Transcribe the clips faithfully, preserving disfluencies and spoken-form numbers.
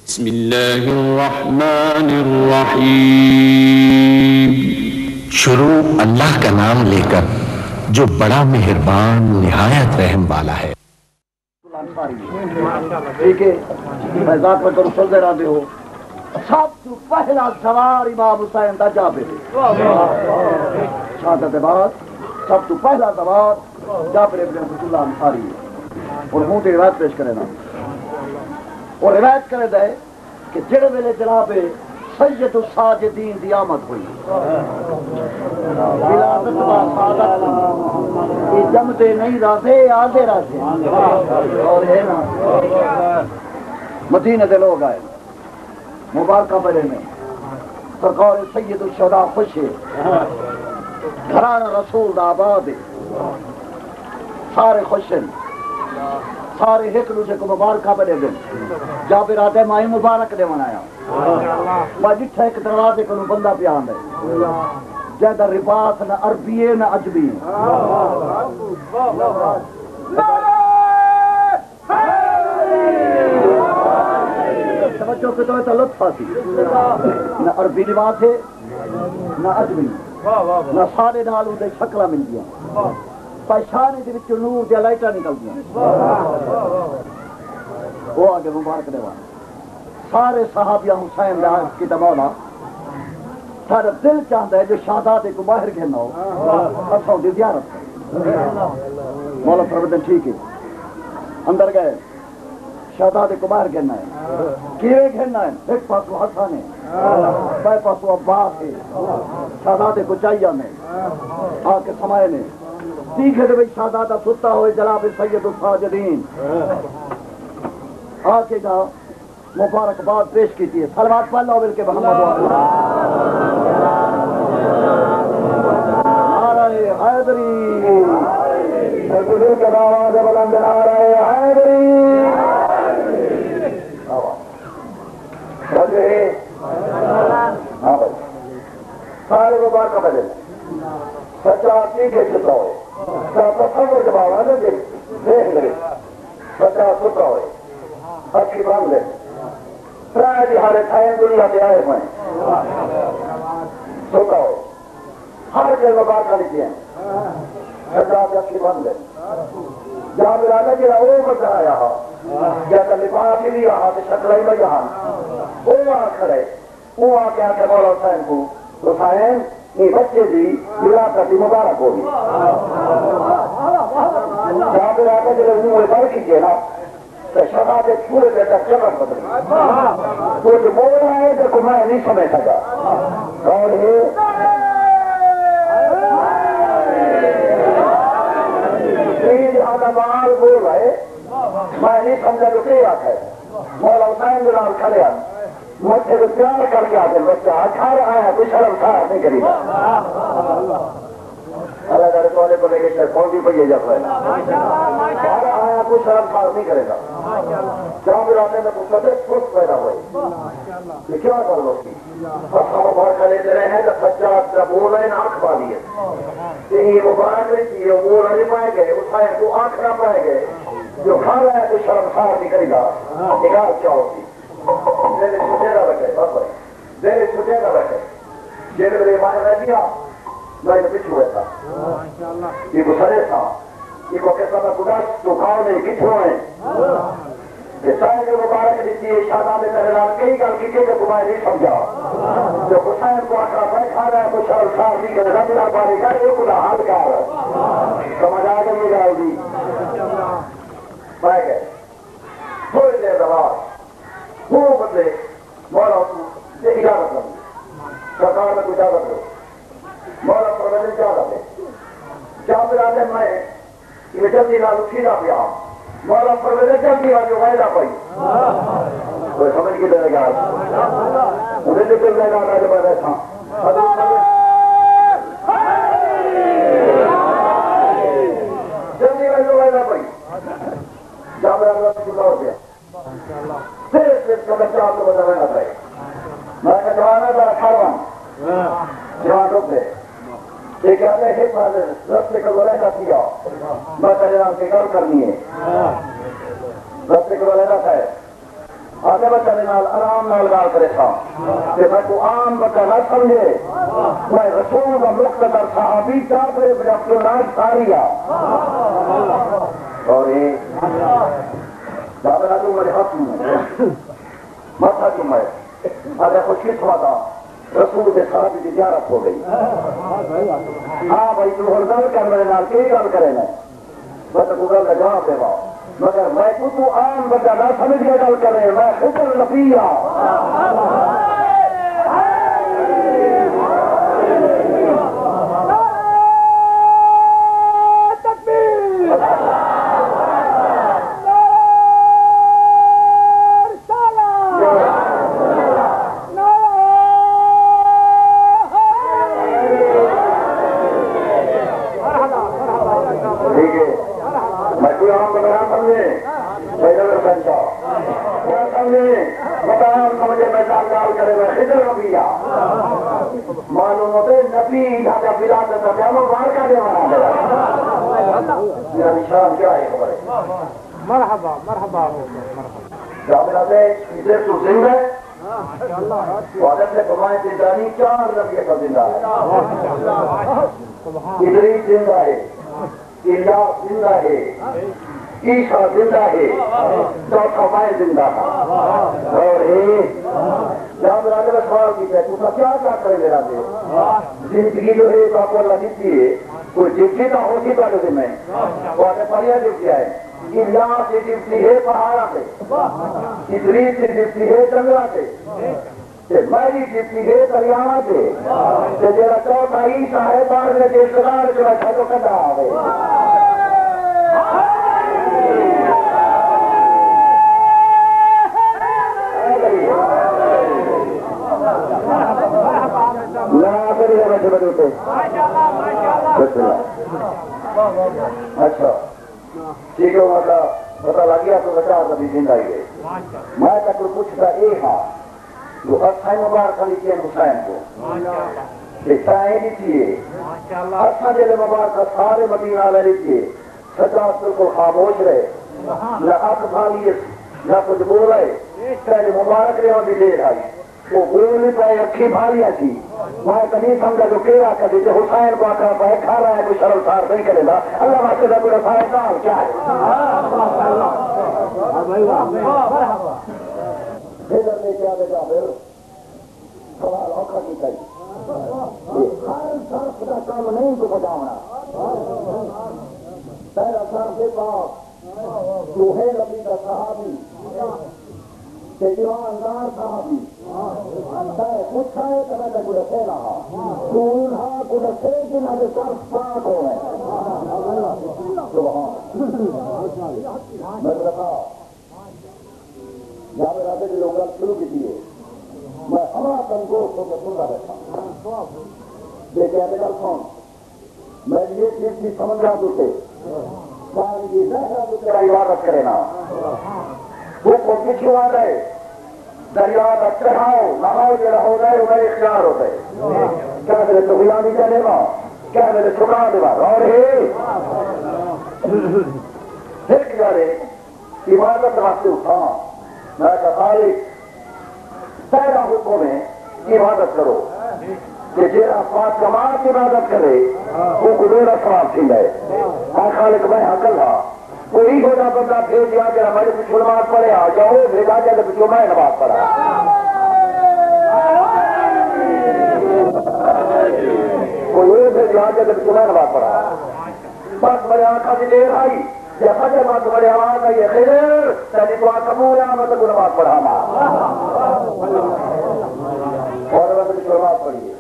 بسم اللہ الرحمن الرحیم۔ شروع اللہ کا نام لے کر جو بڑا مہربان نہایت رحم والا ہے۔ ٹھیک ہے، میں ذات میں کروں سلدے رہتے ہو سب تو پہلا سوار امام حسین دا جابر شہادت بعد سب تو پہلا سوار جابر ابن عبداللہ انصاری اور منہ کی روایت پیش کرے نا اور روایت کرے دے کہ جڑے ویلے جناب سید الساجدین دی آمد ہوئی ولادت با سعادت یہ جمتے نہیں رہتے آدھے رہتے اور ہے نا مدینے دے لوگ آئے مبارکہ بڑے میں سرکار سید الشہداء خوش ہے گھرانہ رسول دا آباد ہے سارے خوش ہیں سارے ایک دوسرے کو مبارکہ بڑے دن جابر آتے مائی مبارک دے منایا میں جتھا ایک دروازے کو بندہ پیان ہے جیدہ رباط نہ عربی ہے نہ عجبی ہے توجہ کے تو لطف آتی نہ عربی روایت ہے نہ عجمی نہ سارے نالوں دے شکلہ مل گیا پہچانے دے وچوں نور دے لائٹاں نکل گیا وہ آگے مبارک دے وہاں سارے صحابیہ حسین دے کی مولا سارا دل چاہتا ہے جو شہزادے کو باہر گھرنا ہو اچھا دی زیارت مولا فرمودن ٹھیک ہے اندر گئے شہزادے کو باہر گھرنا ہے کیوے گھرنا ہے ایک پاسو حسن ہے بے پاسو عباس ہے شہزادے کو چاہیے میں آ کے سمائے نے دیکھے دے بھئی شہزادہ ستا ہوئے جناب سید الساجدین آ کے جا مبارکباد پیش کیتی ہے صلوات پڑھ لو بلکہ محمد نعرہ حیدری حضور کے آواز بلند نعرہ حیدری ہاں بھائی سارے مبارکہ بدل سچا ٹھیک ہے ستا ہوئے تصور کے بابا نے دیکھ لے سچا ستا ہوئے اچھی باندھ لے پرائے دہارے تھائیں دنیا دے آئے ہوئے ستا ہوئے ہر جگہ مبارکہ لکھے ہیں سچا بھی اچھی باندھ لے جہاں ملانا جہاں وہ بچا آیا ہا یا تو لباس ہی نہیں رہا تو شکل ہی نہیں رہا وہ آ کھڑے وہ آ کے آتے مولا حسین کو حسین یہ بچے بھی ولادت کی مبارک ہوگی جہاں پہ آتے جب منہ بڑھ کیجیے نا تو شہزادے پورے دیر تک چمک بدلی وہ جو بول رہا ہے تو میں نہیں سمجھ سکا اور یہ بال بول رہے میں نہیں سمجھا جو کئی بات ہے مولا حسین جناب کھڑے ہیں مجھے تو پیار کر کے آتے بچہ اچھا رہا ہے کوئی شرم سار نہیں کرے گا اللہ تعالیٰ کولے کو لے کے شاید کون بھی پہیے جب ہے سارا آیا کوئی شرم سار نہیں کرے گا جہاں بھی آتے میں پوچھتا تھے سوچ پیدا ہوئے یہ کیا کر لو کی ہم مبارکہ لیتے رہے ہیں تو سجاد جب بول رہے ہیں آنکھ پا لیے یہ مبارک نہیں کیے وہ نہیں پائے گئے حسین کو آنکھ نہ پائے گئے جو کھا رہا ہے کوئی شرم سار نہیں کرے گا نگاہ کیا ہوتی دیر چھوٹے نہ رکھے دیر چھوٹے نہ رکھے جیل میں مانے رہ دیا میں پچھو ہوئے تھا یہ کو سرے تھا یہ کو کیسا میں قدس تو کھاؤ نہیں کچھو ہیں کہ سائے کے مبارک دیتی ہے شہزادے تحریر کئی گل کی کہ تمہیں نہیں سمجھا جو حسین کو آخرا میں کھا رہا ہے تو شرم سار نہیں کرے گا میرا بارے گا یہ خدا حال کر سمجھ آ گئی یہ گل دی پائے گئے تھوڑی دیر بعد وہ بدلے مولا یہ اجازت لگی سرکار میں کچھ اجازت لو مولا پرویزن اجازت ہے جابر آتے میں یہ جلدی نہ اٹھی نہ پیا مولا پرویزن جلدی والی وائدہ پائی کوئی سمجھ کی دے گا مجھے نکل لے گا جب میں بیٹھا جلدی والی وائدہ پائی جابر آتے چکا ہو گیا پھر پھر کا بچہ آپ کو بتانا چاہیے میں نے جوانا تھا اٹھارہ جوان روک دے ایک آنے ایک بات رستے کا گولہ کیا میں کہہ رہا ہوں کہ گل کرنی ہے رستے کا گولہ ہے آگے بچہ نے نال آرام نال گال کرے تھا کہ میں کو عام بچہ نہ سمجھے میں رسول کا مقتدر صحابی کیا کرے بجا پلناج ساریا اور یہ جابر آجو میرے ہاتھ میں ماتھا جو میں آگے خوش کس وعدہ رسول کے صحابی کی زیارت ہو گئی ہاں بھائی تو ہردل کر میرے نال کی گل کرے میں بس کو گل کا جواب دے باؤ مگر میں تو عام بچہ نہ سمجھ کے گل کرے میں خبر نبیہ معلوم ہوتے نبی ڈھاکہ بلاد تجامل بار کا دے مانا میرا نشان کیا ہے خبر ہے مرحبا مرحبا جابر آتے اسے تو زندہ ہے وعدت سے فرمائے زندانی چار نبی کا زندہ ہے ادریس زندہ ہے الیاس زندہ ہے عیسیٰ زندہ ہے چوتھا بھائی زندہ تھا اور یہ جہاں میرا دل سوال کی ہے تو کیا کیا کرے میرا دے زندگی جو ہے آپ کو اللہ دیتی ہے کوئی جبتی نہ ہوتی تو آگے میں وہ آگے پڑھیا جبتی ہے الیاس سے جبتی ہے پہاڑا سے ادریس سے جبتی ہے جنگلہ سے میری جبتی ہے دریاوہ سے جیرا چوتھا عیسیٰ ہے بار میں جیس لگار جو بیٹھا تو کٹا آگے اچھا ٹھیک ہے وہاں کا پتا لگ گیا تو بچہ کبھی زندہ ہی ہے میں تک پوچھتا اے ہاں جو اچھائی مبارک علی کے حسین کو سائیں نہیں تھیے اچھا جلے مبارک سارے مدینہ لے لیجیے سجاد بالکل خاموش رہے نہ حق بھالیے نہ کچھ بولے پہلے مبارک رہے بھی دیر آئی وہ بولنی پائے اکھی بھالیا تھی میں کہیں سمجھا جو کہا کر دیتے حسین کو آکھا پائے کھا رہا ہے کوئی شرم سار نہیں کرے گا اللہ واسطے کا کوئی رسائے کام کیا ہے بھیدر نے کیا بیٹا پھر سوال اوکھا کی کئی ہر صرف کا کام نہیں تو بجاونا پہلا صرف کے پاس جو ہے نبی کا صحابی کہ ایماندار صحابی پوچھا ہے کہ میں کو رکھے رہا تو انہاں کو رکھے کہ نہ جو صرف پاک ہو ہے میں رکھا جہاں میں رہتے جو لوگ شروع کی دیئے میں ہمارا تنگوش ہو کے سن رہا رہتا دیکھے آنے کل سن میں یہ چیز کی سمجھ رہا دوتے ساری یہ زہرہ دوتے رہا عبادت کرے نا وہ کو کچھ آ گئے دریا تک چڑھاؤ نہاؤ جو ہو گئے انہیں اختیار ہو گئے کیا میرے تو غلامی چلے گا کیا میرے چھکا دے گا اور پھر کیا رے عبادت واسطے اٹھا میں کہا خالق پہلا حکم ہے عبادت کرو کہ جیرا پانچ جماعت عبادت کرے وہ کو میرا سواب تھی ہے خالق میں عقل ہاں کوئی ہونا بندہ بھیج دیا کہ ہمارے پچھو نماز پڑھے آ جاؤ بھیجا جائے کہ پچھو میں نماز پڑھا کوئی اور بھیج دیا کہ پچھو میں نماز پڑھا بس میرے آنکھا سے دیر آئی یا فجر بات بڑے آواز آئی ہے خیر تیلی تو آنکھا مورا میں تو نماز پڑھا نا اور میں پچھو نماز پڑھیے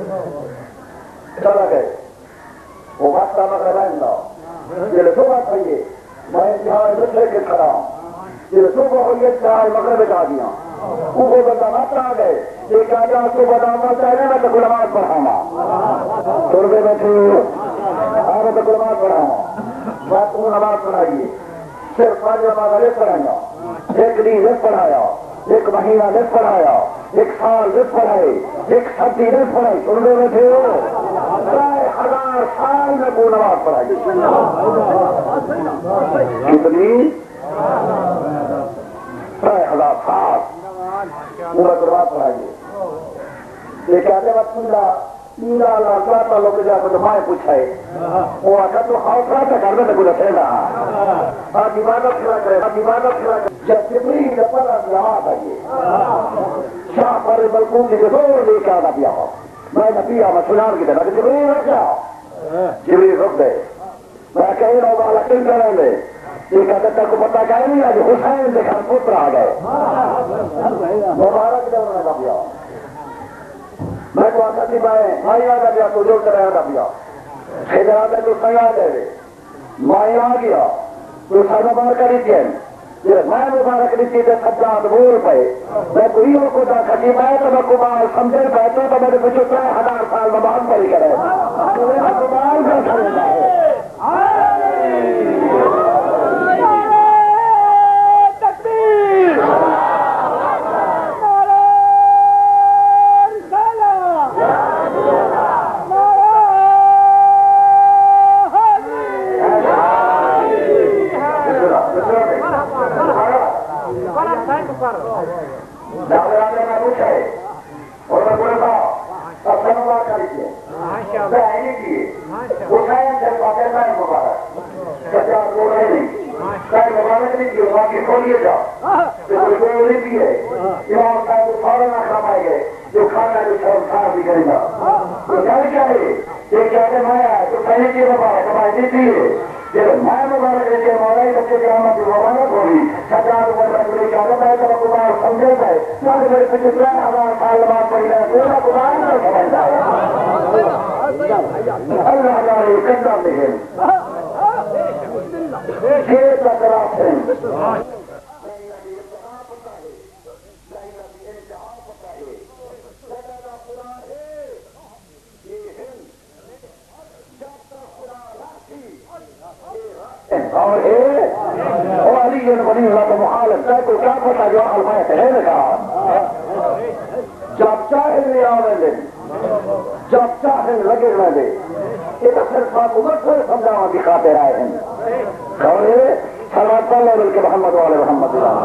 چلا گئے وہ وقت آمد رہن دا یہ لسو بات پڑھیے میں انتہائی مجھے کے کھڑا ہوں یہ صبح ہوئی انتہائی مغرب بتا دیا وہ بندہ مات آ گئے ایک آجا صبح دامہ چاہنے میں تو نماز پڑھاؤں تربے بیٹھے آگے تو نماز پڑھاؤں میں تم نماز پڑھائیے صرف پانچ نماز لے پڑھائیا ایک دن لے پڑھایا ایک مہینہ لے پڑھایا ایک سال لے پڑھائے ایک سبزی لے پڑھائی تربے بیٹھے ہزار سال میں کو نماز پڑھائی کتنی ڈھائی ہزار سال پورا کروا پڑھائیے یہ کہتے وقت میرا میرا لاتا تعلق کے جا تو میں پوچھائے وہ آتا تو حوصلہ سے کرنے میں کچھ رہا آج عبادت کھلا کرے آج عبادت کھلا کرے جب جبری جب پر یاد آئیے شاہ پر بلکون جی کے دور لے کے آنا پیا ہو میں نبی آما سنان کی طرح جبری رکھ جاؤ جبری رکھ دے میں کہیں رہا والا کن کریں گے یہ کہتے تک کو پتہ کہیں نہیں آج حسین دیکھا پتر آ گئے مبارک دے انہوں نے نبی آؤ میں تو آتا تھی میں مائی آگا گیا تو جو کرے آگا گیا خیدر آگا تو سنگ آ گئے مائی آ گیا تو سنگ مبارک کری تھی میں مبارک دیتی تھے سجاد بول پہ میں کوئی اور کو دیکھا کہ میں تو میں کمال سمجھے پہتے تو میرے پچھو ترے ہزار سال نماز پڑھی کرے تمہیں کمال کا سمجھا ہے جب چاہے نہیں آنے دے جب چاہے لگے نہ دے یہ تو صرف حکومت سے سمجھاوا دکھاتے رہے ہیں صلوات اللہ بلکہ محمد والے محمد اللہ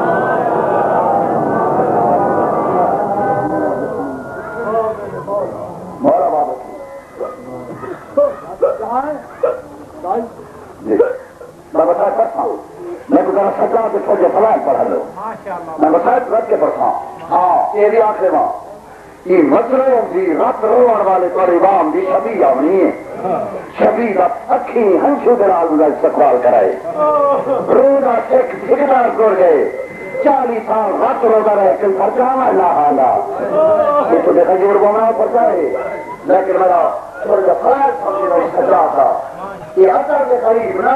مولا بابا میں بتا کرتا ہوں میں گزارا سجا کے چھوٹے فلائن پڑھا لو میں مسائل رکھ کے پڑھتا ہوں ہاں یہ بھی آخر ماں یہ مجروں کی رت روان والے پر امام بھی شبی آمنی ہے شبی کا اکھی ہنسو کے نال مجھے استقبال کرائے روزہ سکھ ٹھیکدار کر گئے چالیس سال رت روزہ رہے کل خرچانا نہ حالا یہ تو دیکھا جی بنا پڑتا ہے لیکن میرا تھوڑا جا فلائن سمجھے میں سجا تھا یہ اثر کے قریب نہ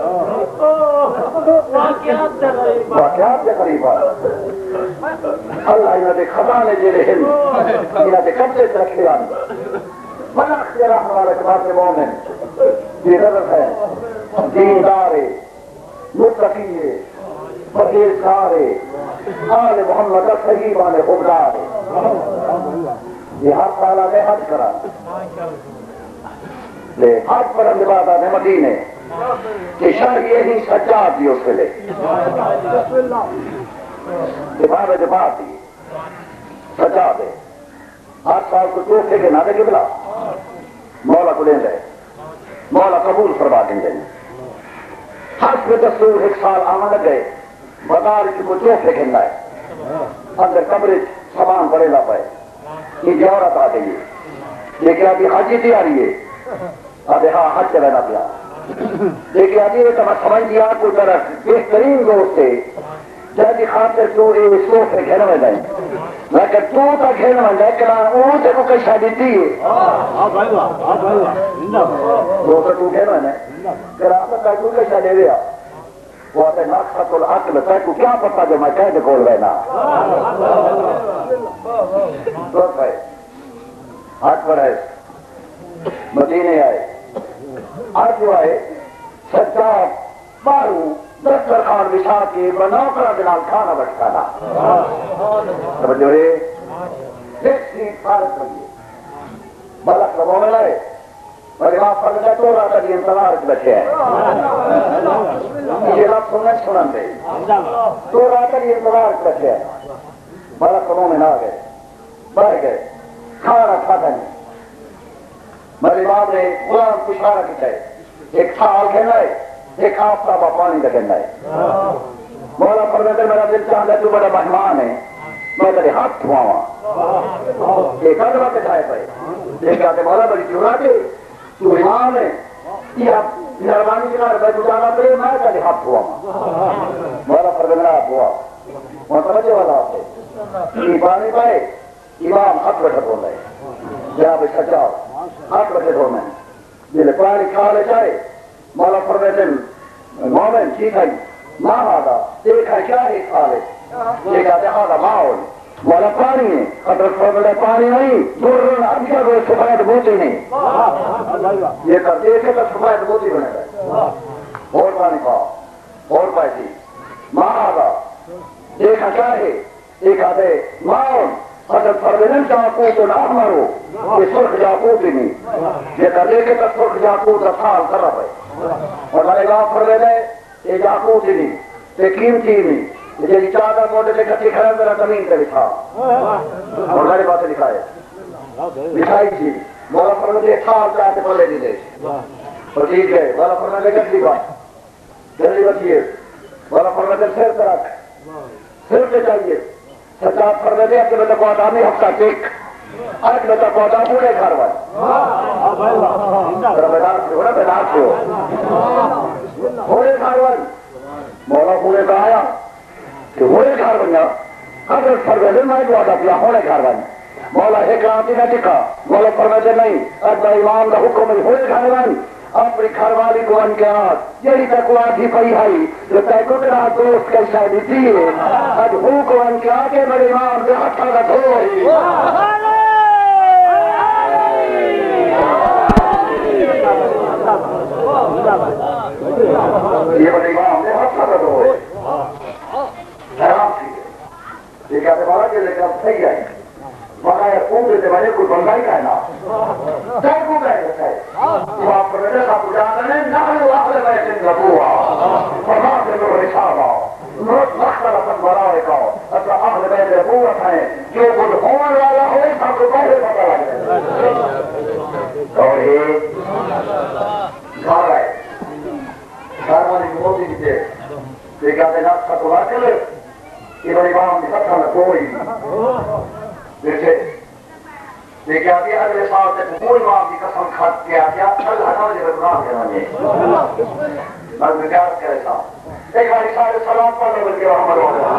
واقعات کے قریب اللہ انہوں نے خزانے جیلے ہل انہوں نے قبضے سے رکھے آنے منع اختیار رحمہ والے کباب کے مومن یہ رضت ہے دیندار متقی فقیر سارے آل محمد صحیبان خبدار یہ ہر سالہ میں حج کرا لے حج پر اندباد آنے مدینے کہ شاہ یہی سجاد دی اس کے لے دباب دباب دی سجاد ہے ہر سال کو چوکھے کے نادے قبلہ مولا کو لیں دے مولا قبول فرما دیں گے حج پہ دستور ایک سال آمد گئے بدار کی کو چوکھے کھندا ہے اندر قبر سامان پڑے لا پائے یہ جورت آ گئی ہے لیکن ابھی حاجی تیاری ہے ابھی ہاں حج سے رہنا پیا لیکن ابھی یہ تو میں سمجھ دیا کوئی طرح بہترین دوست ہے جیسی خاطر تو یہ صوفے گھر میں جائیں لیکن تو تا گھر میں جائے کہ وہ تیرے کو شادی دی ہے دوست تو گھر میں جائے کہ آپ کا تو کئی شادی دیا وہ آتے نقصت العقل تیرے کو کیا پتا جو میں کہہ دے کھول رہنا دوست بھائی آج بڑھائے مدینے آئے آج جو آئے سجاد بارو دستر خان بچھا کے بنوکرا دنال کھانا بٹھانا سمجھو رہے ایک سیٹ فارغ کریے بلک لبوں میں لائے اور امام فرماتا ہے تو رات کی انتظار کے بیٹھے ہیں یہ لفظ سننے سنن دے تو رات کی انتظار کے بیٹھے ہیں بڑا قوموں میں نہ آ گئے بڑھ گئے کھانا کھاتا نہیں میرے امام نے غلام کو اشارہ کیا ہے ایک تھال کہنا ہے ایک آفتاب پانی کا کہنا ہے مولا فرماتا ہے میرا دل چاہتا ہے تو بڑا مہمان ہے میں تیرے ہاتھ دھواواں ایک ادھر کے کھائے پائے ایک آتے مولا بڑی چورا کے تو امام ہے یہ مہربانی کے بعد بیٹھ جانا پڑے میں تیرے ہاتھ دھواواں مولا فرماتا ہے ہاتھ دھوا وہاں سمجھے والا آپ ہے یہ پانی پائے امام ہاتھ بیٹھا دھونا ہے جہاں پہ سچاؤ ہاتھ بیٹھے دھونا ہے جلے پانی کھا لے جائے مولا فرماتے ہیں مومن ٹھیک ہے ماں آدھا دیکھا کیا ہے کھا لے یہ کہتے آدھا ماحول مولا پانی ہے قدر فرماتے پانی نہیں دور اب کیا کوئی سفید موتی نہیں یہ کر دیکھے تو سفید موتی بنے گا اور پانی پاؤ اور پیسی ماں آدھا دیکھا کیا ہے ایک آدھے ماحول قدر فرماتے جاکوت الاحمر یہ سرخ جاکوت ہی نہیں یہ کر دیکھے تو سرخ جاکوت اصحال کر رہا ہے اور میرے گاہ فرماتے یہ جاکوت ہی نہیں یہ قیمتی نہیں یہ چادر موٹے سے کچھ کھڑا میرا زمین پہ لکھا اور میرے باتیں لکھائے لکھائی تھی مولا فرماتے ایک سال چاہتے پلے دی دے اور ٹھیک ہے مولا فرماتے گھر بات جلدی بچیے مولا فرماتے سر پہ رکھ سر پہ چاہیے سچات فرماتے اپنے بتا کو آدمی ہفتہ ٹیک آج بتا کو آدھا پورے گھر والے بیدار سے ہو نا بیدار سے ہو پورے گھر والے مولا پورے کا آیا کہ ہوئے گھر بنیا اگر فرماتے میں جو آدھا پیا ہونے گھر بنیا مولا ایک رات نہ ٹکا مولا فرماتے نہیں اجبا امام کا حکم ہے ہوئے گھر بن اپنی گھر والی کو ان کے ہاتھ یہی تکوا تھی پئی ہے جو تے کٹرا دوست کے شاید تھی اج ہو کو ان کے آگے میرے امام کے ہاتھوں کا دھو یہ میرے امام کے ہاتھوں کا دھو حیران تھی یہ کہتے مارا کہ لیکن اب صحیح آئی مارا یہ پوچھ دیتے بھائی کوئی بندہ ہی کہنا کیا کو کہہ دیتا ہے یہ آپ کو رجے صاحب جانا ہے نحن اہل بیت نبوہ فرماتے ہیں رسالہ مختلفاً برائکہ اصلا اہل بیت نبوت ہیں جو کچھ ہونے والا ہو سب کو پہلے پتہ لگ جائے اور یہ گھر آئے گھر والی موتی کی دے یہ کہتے ہیں آپ کو رکھ لے یہ بڑی امام کی فتح میں کوئی دیکھے یہ کہتے ہیں اگلے سال تک کوئی امام کی قسم کھت کیا کیا اللہ نہ مجھے گناہ کے مانے بس میں کیا کرے صاحب ایک باری سارے سلام پڑھنے بلکہ رحمت اللہ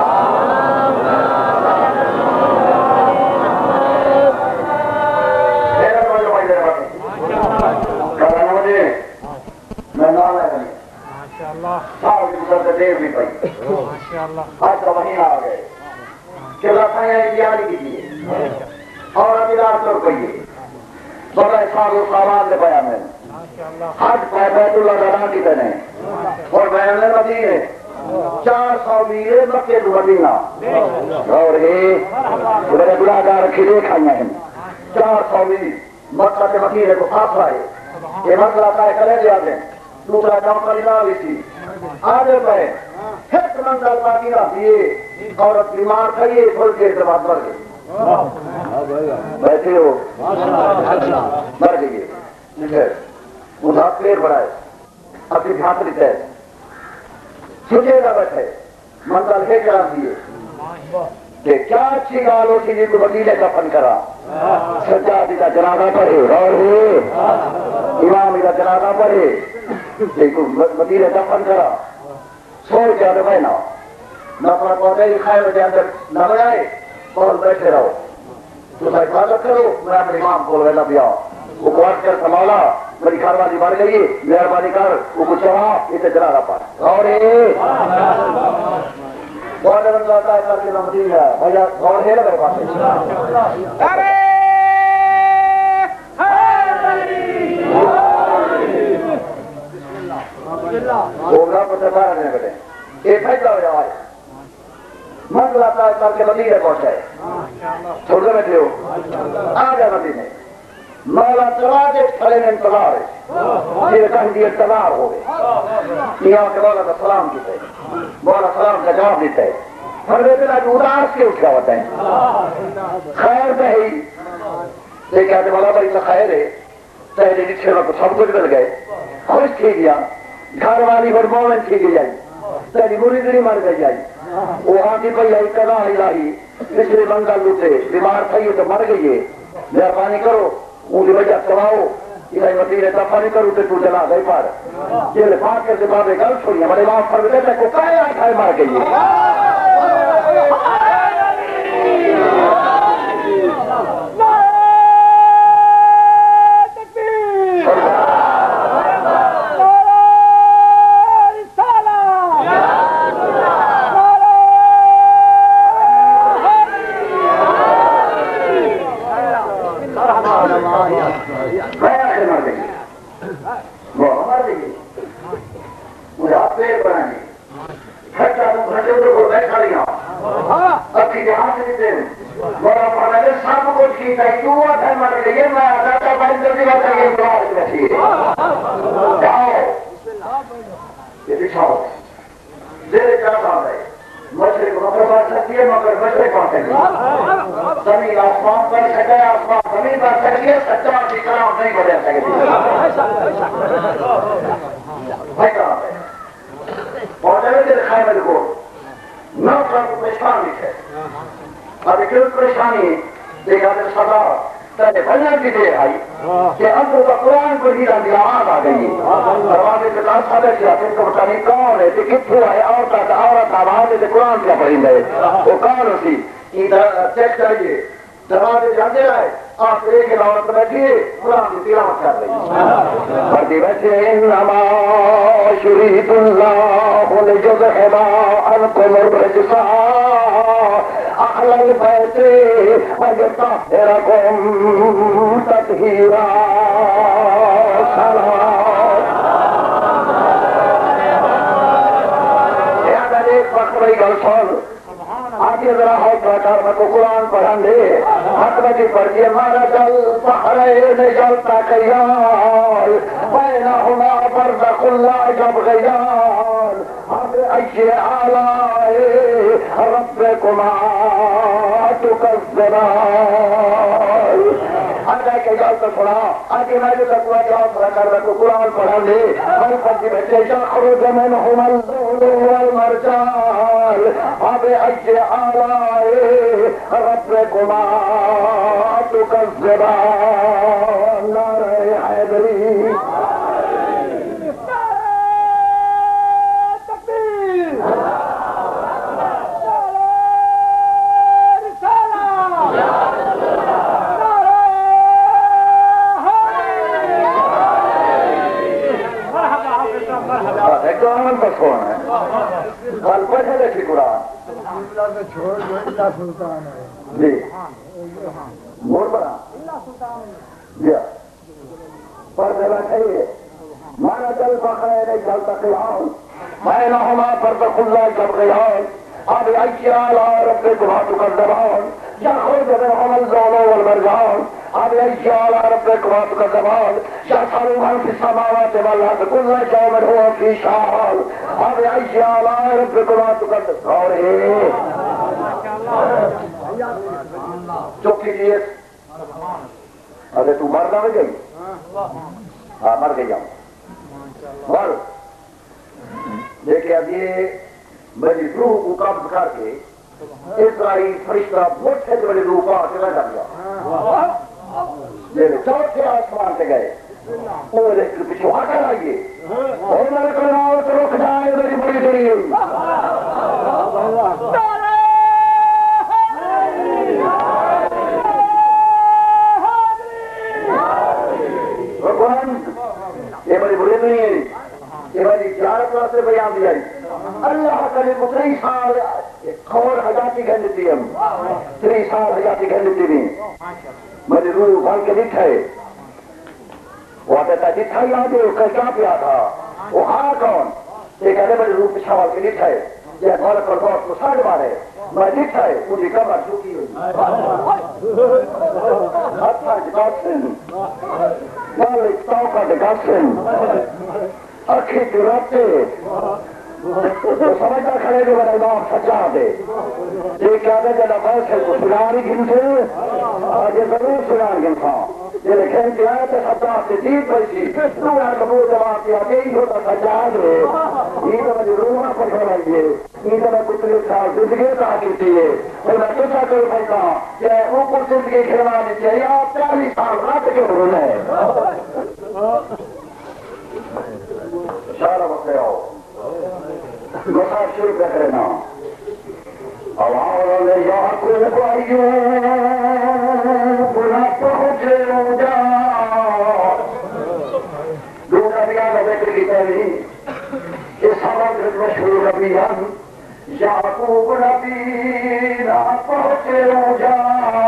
میرا توجہ بھائی دیر بات کہنا مجھے میں نام ہے بنی سال کی گزرتے دیر بھی پئی آج کا مہینہ آ گئے چلا کھائیں ایڈیانی کی دیئے اور ابھی رات کر پئیے بڑا سال و سامان دے بیان ہے حج پہ بیت اللہ دانا کی تنے اور بیان ہے مدینے چار سو میلے مکے تو مدینہ اور یہ میرے گناہگار کھلے کھائیں ہیں چار سو میل مکہ کے مدینے کو خاص آئے یہ مسئلہ کا کرے دیا دیں دوسرا نوکری نہ لی تھی آگے پہ ایک منزل باقی نہ دیے عورت بیمار تھئی تھوڑی دیر کے بعد مر گئی بیٹھے ہو مر گئی ٹھیک ہے ادھر پیر بڑھائے اپنی بھاتری تے چھوٹے گا بیٹھے منزل ہے کیا دیے کہ کیا اچھی گال ہوتی جی کو وکیلے دفن کرا سجادی کا جنازہ پڑھے اور ہوئے امام کا جنازہ پڑھے وکیلے دفن کرا سوچ جاتے بہنا نہ اپنا پودے ہی کھائے ہوئے اندر نہ بجائے اور بیٹھے رہو تو حفاظت کرو میں اپنے امام کو لینا پیا وہ کوارٹ کر سنبھالا میری گھر والی بڑھ گئی مہربانی کر وہ کچھ چڑھا اسے جنازہ پڑھ اور بہت اللہ تعالیٰ کی نمدین ہے بھائی اور ہے لگے بات پروگرام کو سرکار نے بیٹھے یہ فیصلہ ہو جائے مسئلہ تعالیٰ کے مدینے پہنچائے چھوڑ کے بیٹھے ہو آ جائے مدینے مولا چلا دے کھڑے میں انتظار ہے یہ کہیں دی انتظار ہو گئے یہاں کے مولا کا سلام دیتا ہے مولا سلام کا جواب دیتا ہے فرد بنا جو اداس کے اٹھا ہوتا ہے خیر نہیں یہ کہتے مولا بھائی تو خیر ہے تیرے جتھے کو سب کچھ مل گئے خوش تھی گیا گھر والی اور مومن تھی گئی تیری مریدنی مر گئی آئی وہ آتی پہ آئی کدا الہی پچھلے منگل لوٹے بیمار تھی تو مر گئی ہے مہربانی کرو اونی وجہ کماؤ الہی مدینے دفع نہیں کرو تو جلا گئی پار یہ لفاق کے بابے گل چھوڑی ہمارے وہاں فرد دیتا کو کائے آئی کھائے مار گئی ہے زمین آسمان پر سکے آسمان زمین پر سکے سچا کی کلام نہیں بدل سکتی بھائی کہاں ہے اور جب دل خیمل کو نہ کر پریشان لکھے اب کیوں پریشانی دیکھا دل صدا تیرے بھجن کی دیر آئی کہ اندر کا قرآن کو ہی رنگ آواز آ گئی دروازے کے پاس سادہ کیا پھر کو بتا نہیں کون ہے کہ کتھو ہے عورت عورت آواز ہے قرآن کیا پڑھیں گے وہ کون ہوتی چیک کریے دروازے جانے آئے آپ ایک عورت بیٹھیے قرآن کی تلاوت کر رہی پڑھتی بیٹھے انما شریط اللہ لجزحبا عنکم الرجسا اہل البیت ویطہرکم تطہیرا صلوات یاد ایک وقت رہی گل سن آگے ذرا حوصلہ کرنا کو قرآن پڑھن دے حق بجی پڑھ کے مارا جل بحرین جلتا خیال بینہما برزخ اللہ جب غیال اب ایشی آلائے ربکما تکذبان آگے کہ جلتا سنا آگے میں جو تقوی کے حوصلہ کرنا کو قرآن پڑھن دے میں پڑھتی بیٹھے یخرج منہم اللؤلؤ والمرجان اب ایشی آلائے ربکما تکذبان نعرہ حیدری قرآن پر کون ہے کل پڑھے دیکھی قرآن جی مور بنا جی پردے بیٹھے مانا جل بخیر جل تقیان بینہما برزخ اللہ جب غیان اب ایشی آلاء ربکما تکذبان یخرج منہما اللؤلؤ والمرجان اب ایشی آلاء ربکما تکذبان یسأل من فی السماوات والارض کل یوم هو فی شأن اب ایشی آلاء ربکما تکذبان چپ کیجیے ارے تو مر نہ گئی ہاں مر گئی مر دیکھیں اب یہ میری روح کو قبض کر کے اسرائیل فرشتہ بہت سے بڑے روح پا کے رہ گیا میرے چوتھے آسمان سے گئے اور ایک پیچھے آ کر آئیے اور میرے کو ناؤ تو رک جائے میری بڑی دنیا یہ بڑی بڑی دنیا یہ بڑی زیارت واسطے بیان دیا اللہ کرے تری سال اور حیاتی گھر لیتی ہم تری سال حیاتی گھر لیتی بھی میری روح بھال کے دکھا ہے وہ کہتا دکھا ہی آگے اس کا کیا پیا تھا وہ ہاں کون یہ کہتے میری روح پچھا بھال کے دکھا ہے یہ مالک اور دوست کو ساڑھ بار ہے میں دیکھا ہے مجھے کمر چکی ہوئی اچھا ڈکاسن مالک تاؤ کا ڈکاسن اکھی چراتے سمجھتا کھڑے جو میرا امام سچا دے یہ کیا دے جب فیصل کو سنانی گن سے آج یہ ضرور سنان گن تھا یہ لکھیں کہ آئے تو سچا سے جیت پیسی نوڑا قبول جواب کیا کہ ہی ہوتا سچا دے یہ تو مجھے روحہ پر کھڑائیے یہ تو میں کتنے سال زندگی کا کیتی ہے اور میں کچھا کر پڑتا کہ اوپر زندگی کھڑوانی چاہیے آپ چالیس سال رات کے ہونا ہے شارہ وقت آؤ مساج شروع کر کرنا آواز لے یا کل بائیوں بنا پہنچے ہو جا دو نبیان ذکر کی پہلی اس حوالت مشہور نبیان یعقوب نبی نہ پہنچے ہو جا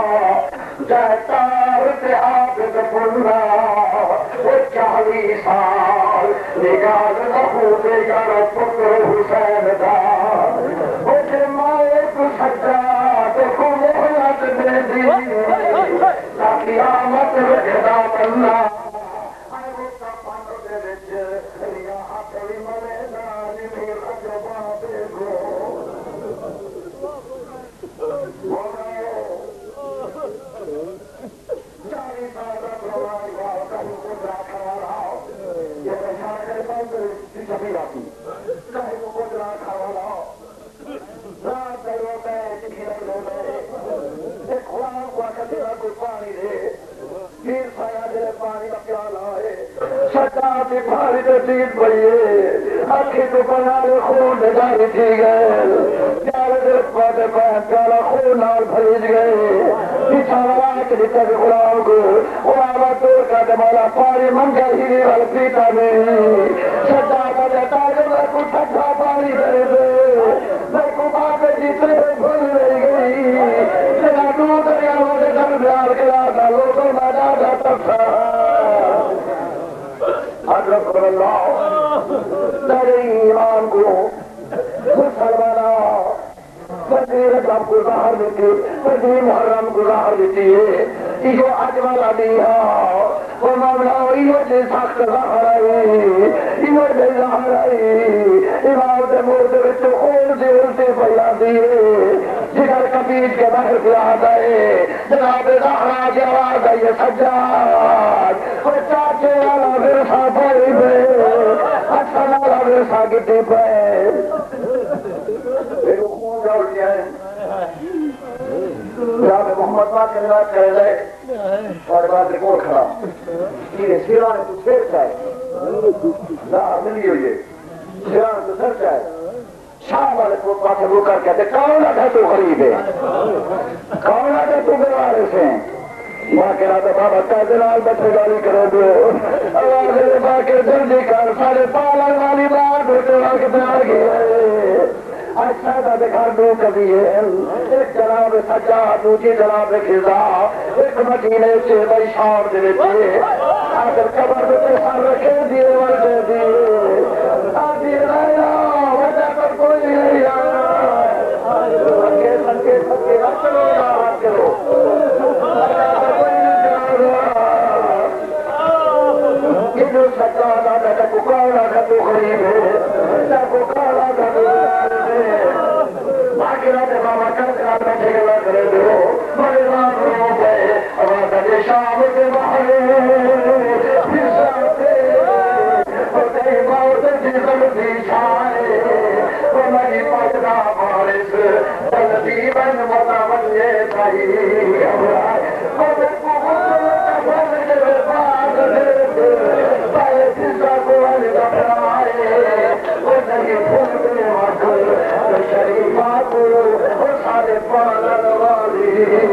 جہتار سے عابد بلنا وہ چالی سال نگاہ لہو بے گر پتر حسین دار وہ جمائے تو سجا دیکھو محلت دے دی تا قیامت رکھدا بننا آئے وہ کپان دے وچ ریاح پڑی ملے نانی میر اجبا بے گو چالی سال رکھ روائی واؤ کہیں کو دراکھ رہا یہ پہچانا کرے پاؤں شبیر آتی کہیں کو قدرہ کھاوا لاؤ رات دیو میں چکھی لگلو میں ایک خواب ہوا کتنا کوئی پانی دے پیر سایا دلے پانی کا پیالا ہے سجاتی بھاری دے چیز بھئیے اکھی تو بنا لے خون نگاری تھی گئے پیالے دے پاتے پہن پیالا خون نال بھریج گئے پیچھا وراک دیتا کہ غلام کو غلامہ دور کا دمالا پانی منگا ہی نہیں وال پیتا نہیں سجا کا دیتا کہ میں کو ٹھٹھا پانی دے دے میں کو باپے جیتنے بھول رہی گئی جنا دو دریا ہوئے در بیار کے لاتا لوگوں میں ڈاٹا تک تھا حضرت اللہ در ایمان کو مسلمانہ وزیر رجب کو ظاہر دیتی وزیر محرم کو ظاہر دیتی ہے یہ اجمل علیہ وہ مولا یہ جی سخت ظاہر آئی یہ جی ظاہر آئی امام دے مورد وچ خون دی الٹی پھیلا دیے جگر کبیج کے بحر پیاد آئے جناب زہرا کی آواز آئیے سجاد وہ چاچے والا ورثہ بھائی بے حسن والا ورثہ گٹی پہ جناب محمد پاک کے روایت کرے لے اور بعد رپورٹ کھڑا یہ سیران تو سیر چاہے لاہر ملی ہوئی ہے سیران تو سر چاہے شاہ والے کو پاس رو کر کہتے کون آتا تو غریب ہے کون آتا تو بیوارے سے ماں کے راتا بابا کہتے نال بچے گالی کرے دو آواز دے ماں کے جلدی کر سارے پالن والی بات ہوتے وقت بیار گئے اچھا دا دکھار دو کبھی ہے ایک جناب سجا دوجی جناب خزا ایک مدینے سے بھائی شام دے بیٹے آخر قبر میں سر رکھے دیئے ورڈے دیئے آدھی رائنا وجہ پر کوئی نہیں آیا سنکے سنکے سنکے رکھ لو یا رکھ لو وجہ پر کوئی نہیں آیا یہ جو سجا دا دا ککانا کا تو غریب ہے دا ککانا کا تو باقی رات بابا کرتے رات بیٹھے گلا کرے دو بڑے رات رو گئے آواز دے شام کے بہرے پھر ساتے اور کئی موت جسم دی چھائے وہ میری پچھنا بارش جلدی بن متوجہ تھی گھبرائے وہ میں کو خود کے بعد دے پہلے جسا کو گھبرائے وہ نہیں پھول کے وقت شریفہ کو وہ سارے پالن والی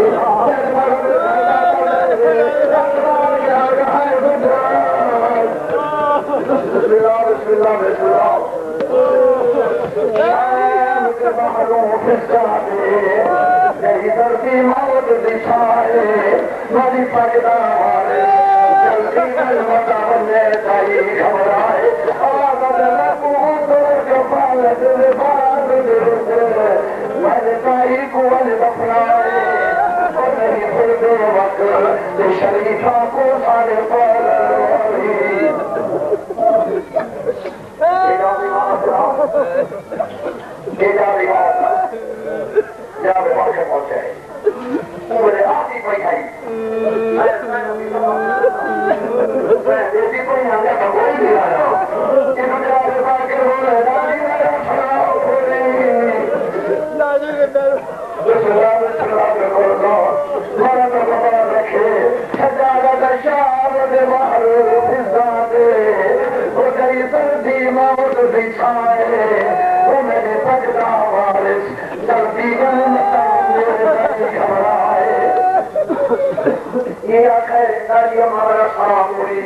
بسم اللہ بسم اللہ بسم اللہ شام کے بحروں فسکا دے یہی درتی موت دشائے میری پگڑا والے جلدی ملمتا بننے تائی گھبرائے آواز اللہ کو دور کے پالے دل بار دل سے سائی کو دفنائے اور نہیں پھر بے وقت شریفہ کو سارے پر پہنچے پورے آتی پہ آئی یہ آخر ناری ہمارا خراب ہوئی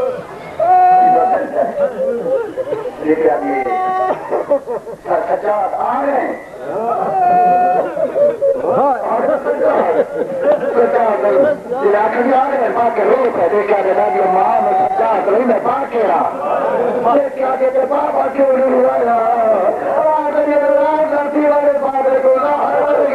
یہ کیا دیئے سجاد آ رہے ہیں سجاد یہ آخر آ رہے ہیں ماں کے روپ ہے دیکھا کہ ناری ماں میں سجاد رہی میں باں کے رہا دیکھا کہ بابا کیوں نہیں ہوا ہے آگر یہ راز کرتی والے بابے کو لاہر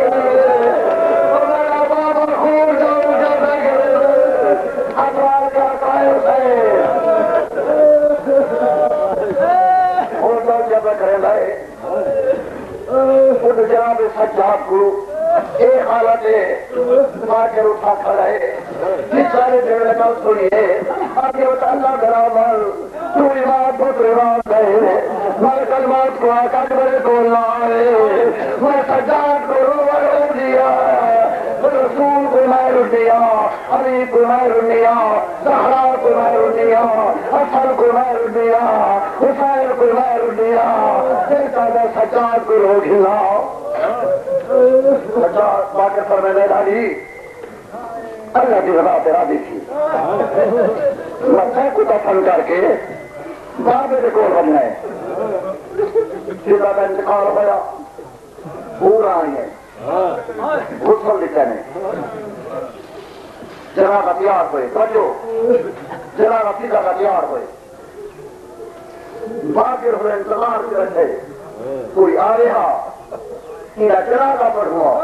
جناب سجاد کو ایک حالت ہے ماں کے اٹھا کھڑا ہے جس سارے جگہ کا سنیے آگے ہوتا اللہ برابر تو امام پتر امام گئے میں کلمات کو آقا بڑے بولنا ہے میں سجاد کو روح رو دیا رسول کو میں رو دیا علی کو میں رو دیا زہرا کو میں رو دیا حسن کو میں رو دیا حسین کو میں رو دیا دیکھا میں سجاد کو رو گھلا سجاد باقی فرمینے ڈالی اللہ کی رضا تیرا دیکھی میں کو دفن کر کے بابے کے کول بننا ہے سیدھا کا انتقال ہوا پورا آئی ہے غسل لکھا نے جناب ہتھیار ہوئے توجہ جناب ہتھیار ہتھیار ہوئے باقی ہوئے انتظار سے رکھے کوئی آ رہا انہیں جناب کا پڑھ ہوا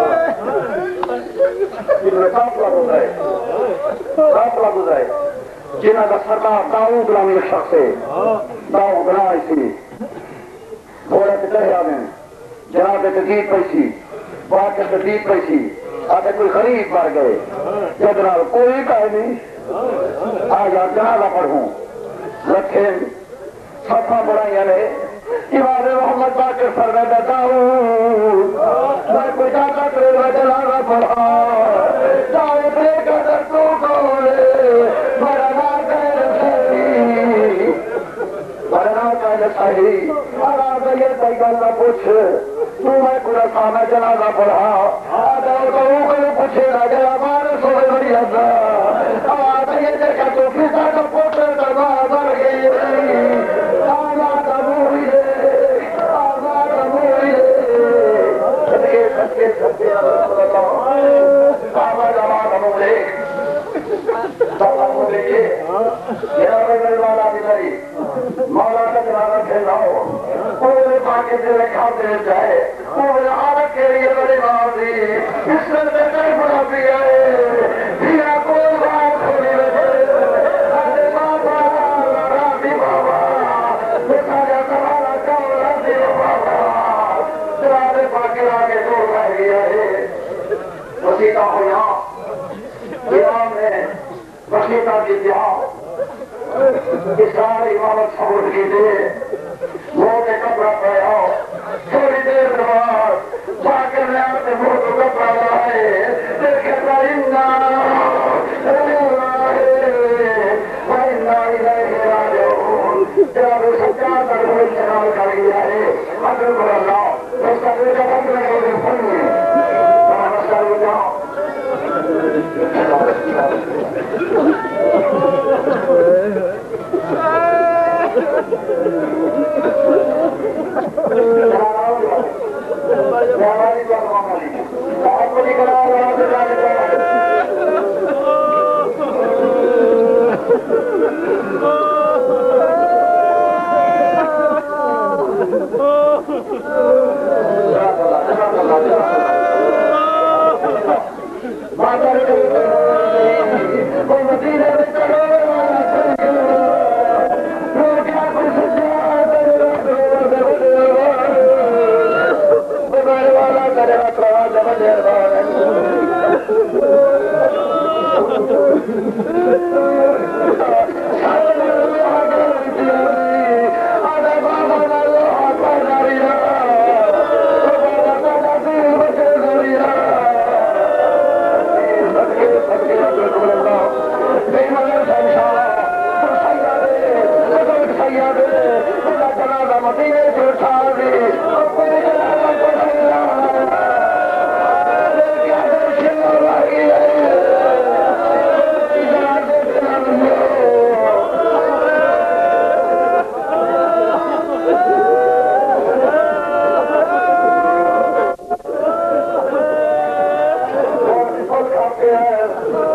انہیں کافلہ گزرے کافلہ گزرے جنہ کا سردار داؤد نامی شخص ہے داؤد نہ اسی گھوڑے پہ چڑھے آنے جناب تجدید پیسی باقی تجدید پیسی آگے کوئی غریب مر گئے جناب کوئی کہے نہیں آج آپ جنازہ پڑھوں رکھیں صفحہ بڑھائی رہے امام محمد باقر فرماتا داؤد میں کوئی جاتا کرے میں جنازہ پڑھا داؤد لے کر تو کھولے میرا نام کہہ رسیلی میرا نام کہہ رسیلی اور آگے یہ تئی گل نہ پوچھ تو میں کوئی سامنے جنازہ پڑھا آدھا تو وہ کوئی پوچھے گا کہ ہمارے سوئے بڑی حضا آدھا یہ دیکھا تو فیسا کا پوچھے کرنا بڑھ گئی آدھا کبوری ہے آدھا کبوری ہے صدقے صدقے صدقے رسول اللہ آدھا جماعت مولے سبا مولے یہ جنابے میرے مولا بھی نہیں مولا کا جنابہ کھیلاؤ پورے پاکے سے رکھا دے جائے پورے عالم کے لیے بڑی بازی اس میں سے کئی بڑا بھی ہے دیا کوئی بات کھولی رہے ارے بابا راضی بابا دیکھا جا سوارا کام راضی بابا جنابے پاکے آگے دور رہ گیا ہے وسیطہ ہو یہاں امام نے وسیطہ کی دیا اسرار امامت سبوت کی دے وہ کے کپڑا پہ آؤ تھوڑی دیر بعد جاکر نے آپ نے وہ کو کپڑا لائے دیکھے تا انہا اللہ وَإِنَّا إِلَيْهِ رَاجِعُونَ جناب سجاد اور وہ چنال کر گیا ہے اگر کو اللہ مستقبل کا بند رہے گے پھنگے نمسکار ہو جاؤ Oh, Yeah.